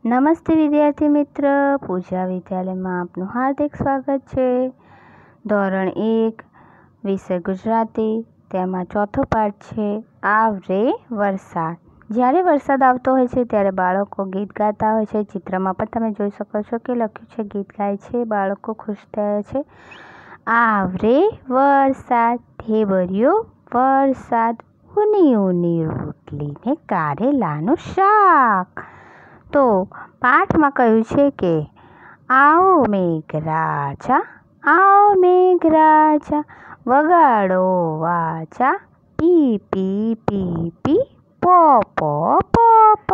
નમસ્તે વિદ્યાર્થી મિત્ર, પૂજા વિદ્યાલયમાં આપનું હાર્દિક સ્વાગત છે। ધોરણ 1 વિષય ગુજરાતી, તેમાં ચોથો પાઠ છે આવરે વરસાદ। જ્યારે વરસાદ આવતો હોય છે ત્યારે બાળકો ગીત ગાતા હોય છે। ચિત્રમાં પણ તમે જોઈ શકો છો કે લખ્યું છે ગીત ગાય છે, બાળકો ખુશ થયા છે। આવરે વરસાદ, ઢેબરિયો વરસાદ, ઊની ઊની રોટલી ને કારેલાનું શાક। તો પાઠમાં કહ્યું છે કે આવો મેઘરાજા, આવો મેઘરાજા, વગાડો વાજા, પી પી પી પી, પો પો પો પો,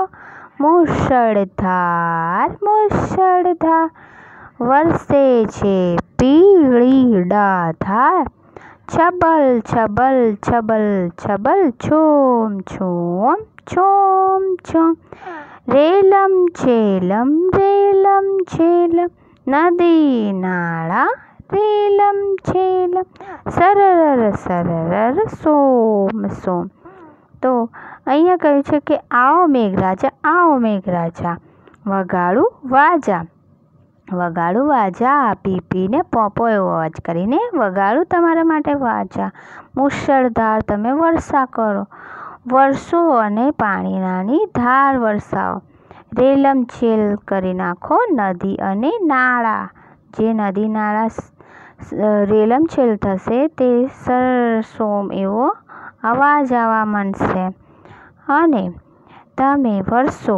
મુશળધાર મુશળધાર, વરસે છે પીળી ડાધાર, છબલ છબલ છબલ છબલ, છોમ છોમ છોમ છોમ, રેલમ છેલમ રેલમ છેલમ, નદી નાળા રેલમ છેલમ, સરર સરર સોમ સોમ। તો અહીંયા કહ્યું છે કે આવો મેઘરાજા, આવો મેઘરાજા, વગાડું વાજા, વગાડું વાજા, પી પીને પોપો એવો અવાજ કરીને વગાડું તમારા માટે વાજા, મુશળધાર તમે વર્ષા કરો, વરસો અને પાણીની ધાર વરસાવો, રેલમછેલ કરી નાખો નદી અને નાળા, જે નદી નાળા રેલમછેલ થશે તે સરસોમ એવો અવાજ આવવા માંડશે અને તમે વરસો।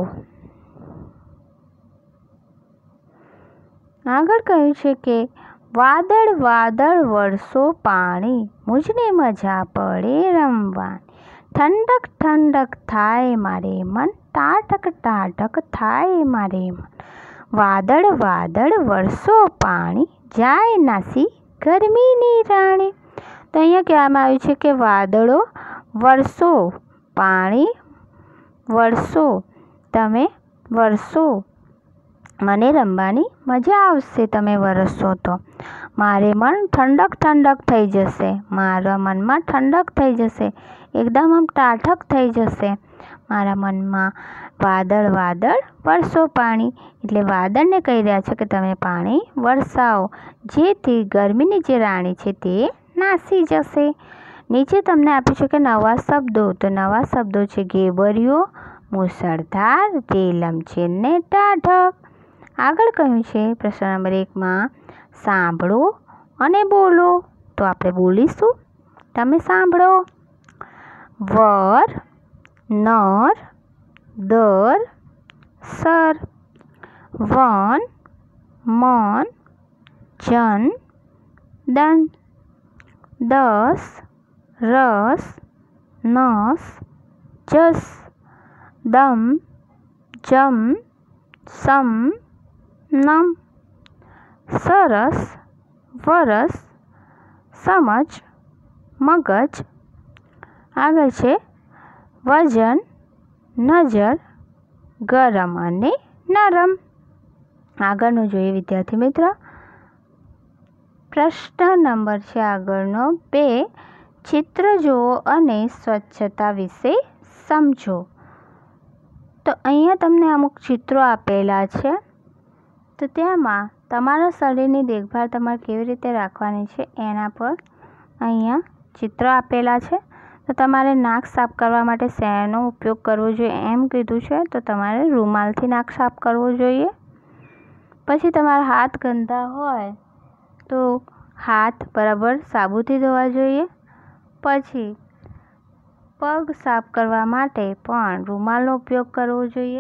આગળ કહ્યું છે કે વાદળ વાદળ વરસો પાણી, મુજને મજા પડે રમવાની, ઠંડક ઠંડક થાય મારે મન, ટાઢક ટાઢક થાય મારે મન, વાદળ વાદળ વરસો પાણી, જાય નાસી ગરમીની રાણી। તો અહીંયા કહેવામાં આવ્યું છે કે વાદળો વરસો પાણી, વરસો તમે વરસો, મને રમવાની મજા આવશે તમે વરસો તો, મારે મન ઠંડક ઠંડક થઈ જશે, મારા મનમાં ઠંડક થઈ જશે, એકદમ આમ ટાઢક થઈ જશે મારા મનમાં। વાદળ વાદળ વરસો પાણી એટલે વાદળને કહી રહ્યા છે કે તમે પાણી વરસાવો, જેથી ગરમીની જે રાણી છે તે નાસી જશે। નીચે તમને આપ્યું છે કે નવા શબ્દો, તો નવા શબ્દો છે ઢેબરિયો, મુશળધાર, રેલમછેલ ને ટાઢક। આગળ કહ્યું છે પ્રશ્ન નંબર 1માં સાંભળો અને બોલો, તો આપણે બોલીશું, તમે સાંભળો। વર નર દર સર, વન મન જન દન, દસ રસ નસ જસ, દમ જમ સમ નમ, સરસ વરસ સમજ મગજ। આગળ છે વજન નજર ગરમ અને નરમ। આગળનું જોઈએ વિદ્યાર્થી મિત્ર, પ્રશ્ન નંબર છે આગળનો 2, ચિત્ર જુઓ અને સ્વચ્છતા વિશે સમજો। તો અહીંયા તમને અમુક ચિત્રો આપેલા છે, તો તેમાં તમારા શરીરની દેખભાળ તમારે કેવી રીતે રાખવાની છે એના પર અહીંયા ચિત્રો આપેલા છે। તો તમારે નાક સાફ કરવા માટે શેનો ઉપયોગ કરવો જોઈએ એમ કીધું છે, તો તમારે રૂમાલથી નાક સાફ કરવો જોઈએ। પછી તમારા હાથ ગંદા હોય તો હાથ બરાબર સાબુથી ધોવા જોઈએ। પછી પગ સાફ કરવા માટે પણ રૂમાલનો ઉપયોગ કરવો જોઈએ।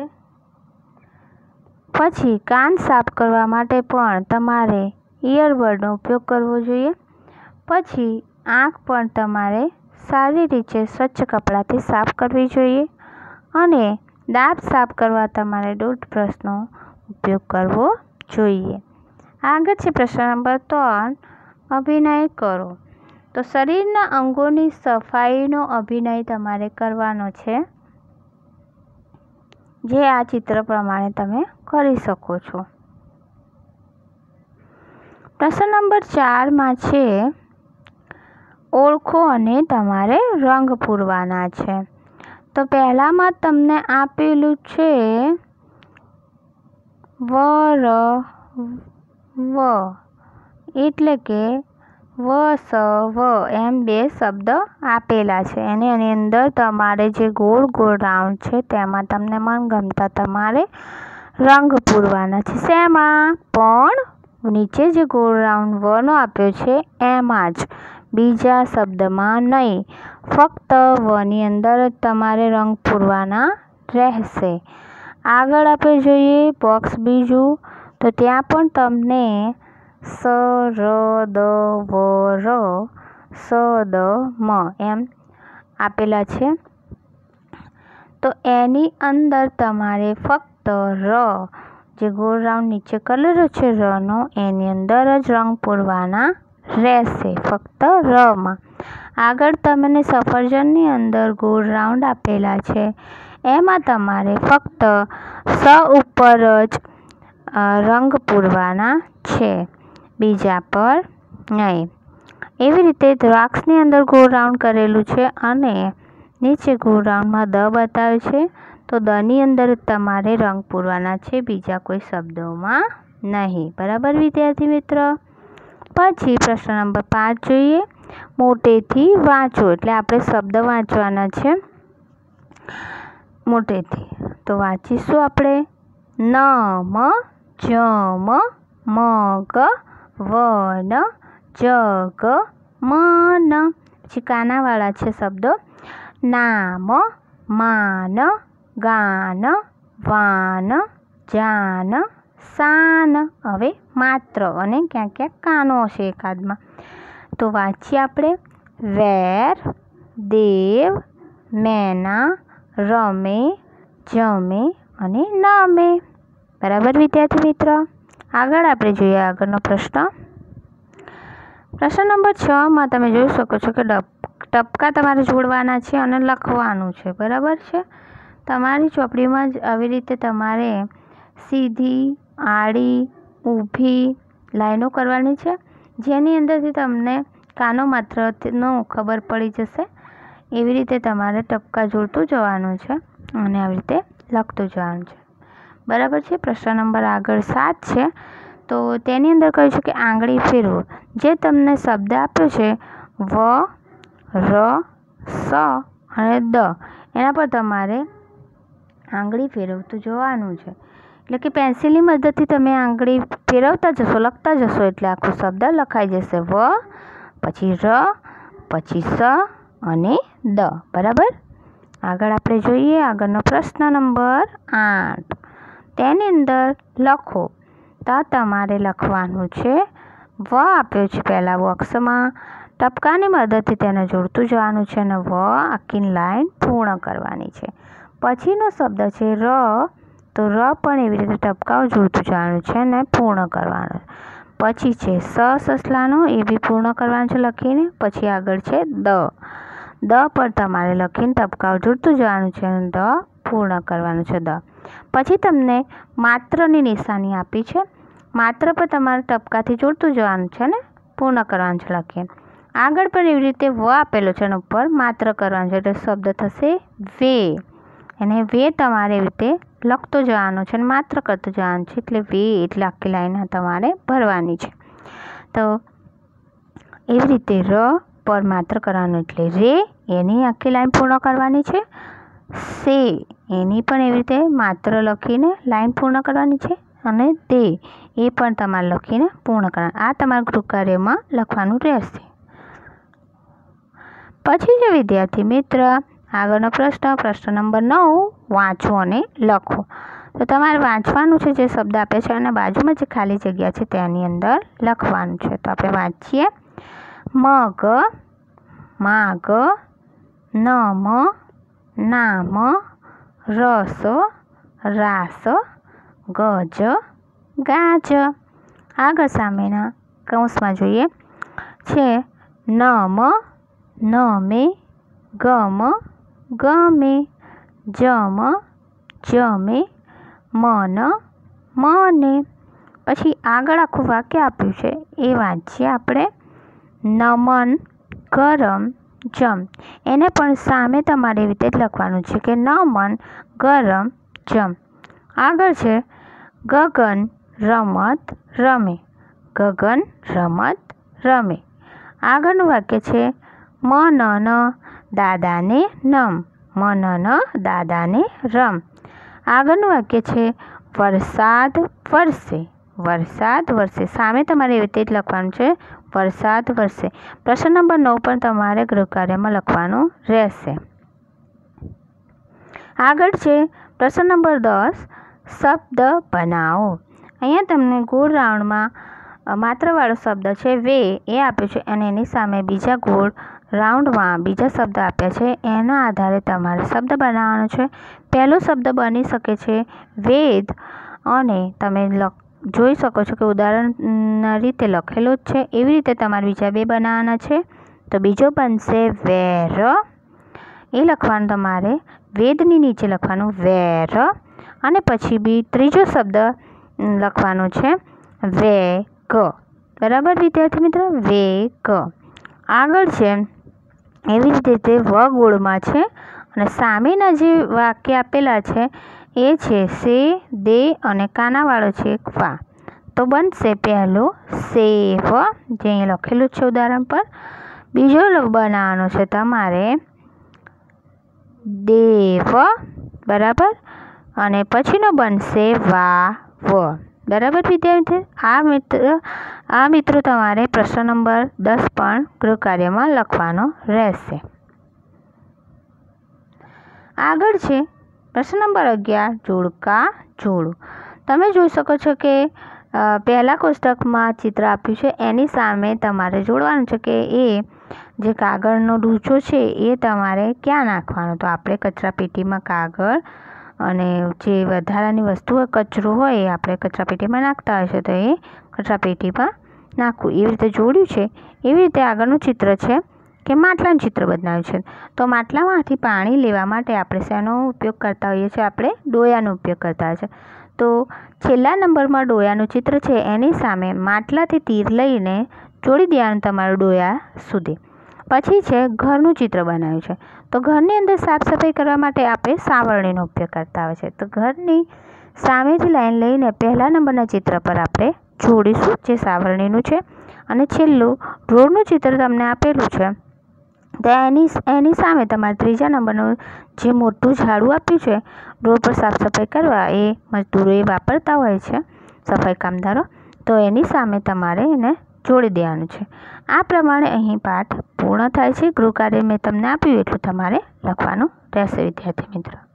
પછી કાન સાફ કરવા માટે પણ તમારે ઇયરબડનો ઉપયોગ કરવો જોઈએ। પછી આંખ પણ તમારે સારી રીતે સ્વચ્છ કપડાથી સાફ કરવી જોઈએ અને દાંત સાફ કરવા તમારે ટૂથબ્રશનો ઉપયોગ કરવો જોઈએ। આગળ છે પ્રશ્ન નંબર 3, અભિનય કરો। તો શરીરના અંગોની સફાઈનો અભિનય તમારે કરવાનો છે, જે આ ચિત્ર પ્રમાણે તમે કરી શકો છો। પ્રશ્ન નંબર 4માં છે ઓળખો અને તમારે રંગ પૂરવાના છે। તો પહેલામાં તમને આપેલું છે વર વ એટલે કે વસ વ એમ બે શબ્દ આપેલા છે. એની અંદર તમારે જે ગોળ ગોળ રાઉન્ડ છે તેમાં તમને મનગમતા તમારે રંગ પૂરવાના છે. શેમાં? પણ નીચે જે ગોળ રાઉન્ડ વનો આપ્યો છે એમાં જ, બીજા શબ્દમાં નહીં. ફક્ત વની અંદર જ તમારે રંગ પૂરવાના રહેશે. આગળ આપણે જોઈએ બોક્સ બીજું, તો ત્યાં પણ તમને સ ર દ વ ર સ દ મ એમ આપેલા છે. તો એની અંદર તમારે ફક્ત ર, જે ગોળ રાઉન્ડ નીચે કરેલો છે રનો, એની અંદર જ રંગ પૂરવાના રહેશે, ફક્ત રમાં. આગળ તમને સફરજનની અંદર ગોળ રાઉન્ડ આપેલા છે, એમાં તમારે ફક્ત સ ઉપર જ રંગ પૂરવાના છે, બીજા પર નહીં. એવી રીતે દ્રાક્ષની અંદર ગોળ રાઉન્ડ કરેલું છે અને નીચે ગોળ રાઉન્ડમાં દ બતાવે છે, તો દની અંદર તમારે રંગ પૂરવાના છે, બીજા કોઈ શબ્દોમાં નહીં. બરાબર વિદ્યાર્થી મિત્ર? પછી પ્રશ્ન નંબર 5 જોઈએ. મોટેથી વાંચો, એટલે આપણે શબ્દ વાંચવાના છે મોટેથી. તો વાંચીશું આપણે નમ જમ મગ વન જગ મન. પછી કાનાવાળા છે શબ્દો નામ માન ગાન વાન જાન સાન. હવે માત્ર અને ક્યાંક ક્યાંક કાનો હશે એકાદમાં, તો વાંચીએ આપણે વેર દેવ મેના રમે જમે અને નમે. બરાબર વિદ્યાર્થી મિત્ર? આગળ આપણે જોઈએ આગળનો પ્રશ્ન. પ્રશ્ન નંબર 6માં તમે જોઈ શકો છો કે ટપકા તમારે જોડવાના છે અને લખવાનું છે. બરાબર છે? તમારી ચોપડીમાં જ આવી રીતે તમારે સીધી આડી ઊભી લાઈનો કરવાની છે, જેની અંદરથી તમને કાનો માત્રનો ખબર પડી જશે. એવી રીતે તમારે ટપકા જોડતું જવાનું છે અને આવી રીતે લખતું જવાનું છે. બરાબર છે? પ્રશ્ન નંબર આગળ 7 છે, તો તેની અંદર કહ્યું છે કે આંગળી ફેરવો. જે તમને શબ્દ આપ્યો છે વ ર સ અને દ, એના પર તમારે આંગળી ફેરવતું જવાનું છે. એટલે કે પેન્સિલની મદદથી તમે આંગળી ફેરવતા જશો, લખતા જશો, એટલે આખો શબ્દ લખાઈ જશે. વ પછી ર પછી સ અને દ. બરાબર? આગળ આપણે જોઈએ આગળનો પ્રશ્ન નંબર 8. તેની અંદર લખો. તો તમારે લખવાનું છે વ આપ્યો છે પહેલાં બોક્સમાં, ટપકાની મદદથી તેને જોડતું જવાનું છે અને વ આખી લાઈન પૂર્ણ કરવાની છે. પછીનો શબ્દ છે ર, તો ર પણ એવી રીતે ટપકાઓ જોડતું જવાનું છે અને પૂર્ણ કરવાનું. પછી છે સસલાનો, એ બી પૂર્ણ કરવાનું છે લખીને. પછી આગળ છે દ પર તમારે લખીને ટપકાઓ જોડતું જવાનું છે અને દ પૂર્ણ કરવાનું છે દ. પછી તમને માત્રની નિશાની આપી છે, માત્ર પર તમારે ટપકાથી જોડતું જવાનું છે ને પૂર્ણ કરવાનું છે લખીને. આગળ પણ એવી રીતે વ આપેલો છે અને ઉપર માત્ર કરવાનું છે, એટલે શબ્દ થશે વે. એને વે તમારે એવી રીતે લખતો જવાનો છે અને માત્ર કરતું જવાનું છે, એટલે વે એટલે આખી લાઈન તમારે ભરવાની છે. તો એવી રીતે ર પર માત્ર કરવાનું એટલે રે, એની આખી લાઈન પૂર્ણ કરવાની છે. સે, એની પણ એવી રીતે માત્ર લખીને લાઈન પૂર્ણ કરવાની છે અને તે, એ પણ તમારે લખીને પૂર્ણ કરવાનું. આ તમારા ગૃહકાર્યમાં લખવાનું રહેશે. પછી જે વિદ્યાર્થી મિત્ર આગળનો પ્રશ્ન નંબર 9, વાંચો અને લખો. તો તમારે વાંચવાનું છે જે શબ્દ આપે છે અને બાજુમાં જે ખાલી જગ્યા છે તેની અંદર લખવાનું છે. તો આપણે વાંચીએ મગ માગ નમ નામ રસ રાસ ગજ ગાજ. આગળ સામેના કૌંસમાં જોઈએ છે નમ નમે ગમ ગમે જમ જમે મન મને. પછી આગળ આખું વાક્ય આપ્યું છે એ વાંચીએ આપણે નમન ગરમ જમ. એને પણ સામે તમારે એવી રીતે જ લખવાનું છે કે નમન ગરમ જમ. આગળ છે ગગન રમત રમે. ગગન રમત રમે. આગળનું વાક્ય છે મનન દાદાને નમ. મનન દાદાને રમ. આગળનું વાક્ય છે વરસાદ વરસે. વરસાદ વરસે. સામે તમારે એવી રીતે જ લખવાનું છે, વરસાદ વરસે. પ્રશ્ન નંબર 9 પણ તમારે ગૃહકાર્યમાં લખવાનું રહેશે. આગળ છે પ્રશ્ન નંબર 10, શબ્દ બનાવો. અહીંયા તમને ગોળ રાઉન્ડમાં માત્રવાળો શબ્દ છે વે એ આપ્યો છે અને એની સામે બીજા ગોળ રાઉન્ડમાં બીજા શબ્દ આપ્યા છે. એના આધારે તમારે શબ્દ બનાવવાનો છે. પહેલો શબ્દ બની શકે છે વેદ અને તમે જોઈ શકો છો કે ઉદાહરણના રીતે લખેલો જ છે. એવી રીતે તમારે બીજા બે બનાવવાના છે. તો બીજો બનશે વેર. એ લખવાનું તમારે વેદની નીચે લખવાનું વેર અને પછી બી ત્રીજો શબ્દ લખવાનો છે વેગ. બરાબર વિદ્યાર્થી મિત્રો, વેગ. આગળ છે એવી રીતે વ ગોળમાં છે અને સામેના જે વાક્ય આપેલા છે એ છે સે, દે અને કાનાવાળો છે વા. તો બનશે પહેલું સેવ, જે અહીં લખેલું છે ઉદાહરણ પર. બીજો બનાવવાનો છે તમારે દેવ. બરાબર. અને પછીનો બનશે વાવ. બરાબર વિદ્યાર્થી. આ મિત્રો તમારે પ્રશ્ન નંબર 10 પણ ગૃહકાર્યમાં લખવાનો રહેશે. આગળ છે પ્રશ્ન નંબર 11, જોડકા જોડો. તમે જોઈ શકો છો કે પહેલા કોષ્ટકમાં ચિત્ર આપ્યું છે, એની સામે તમારે જોડવાનું છે કે એ જે કાગળનો ડૂચો છે એ તમારે ક્યાં નાખવાનો. તો આપણે કચરાપેટીમાં કાગળ અને જે વધારાની વસ્તુ કચરો હોય એ આપણે કચરાપેટીમાં નાખતા હોય છે, તો એ કચરાપેટીમાં નાખવું. એવી રીતે જોડ્યું છે. એવી રીતે આગળનું ચિત્ર છે કે માટલાનું ચિત્ર બનાવ્યું છે. તો માટલામાંથી પાણી લેવા માટે આપણે શેનો ઉપયોગ કરતા હોઈએ છીએ? આપણે ડોયાનો ઉપયોગ કરતા હોય છે. તો છેલ્લા નંબરમાં ડોયાનું ચિત્ર છે, એની સામે માટલાથી તીર લઈને જોડી દેવાનું તમારું ડોયા સુધી. પછી છે ઘરનું ચિત્ર બનાવ્યું છે. તો ઘરની અંદર સાફ સફાઈ કરવા માટે આપણે સાવરણીનો ઉપયોગ કરતા હોય છે. તો ઘરની સામેથી લાઈન લઈને પહેલા નંબરના ચિત્ર પર આપણે જોડીશું, જે સાવરણીનું છે. અને છેલ્લું રોડનું ચિત્ર તમને આપેલું છે, તો એની સામે તમારે ત્રીજા નંબરનું જે મોટું ઝાડુ આપ્યું છે રોડ પર સાફ સફાઈ કરવા, એ મજદૂરો એ વાપરતા હોય છે, સફાઈ કામદારો. તો એની સામે તમારે એને જોડી દેવાનું છે. આ પ્રમાણે અહીં પાઠ પૂર્ણ થાય છે. ગૃહકાર્ય મેં તમને આપ્યું એટલું તમારે લખવાનું રહેશે વિદ્યાર્થી મિત્રો.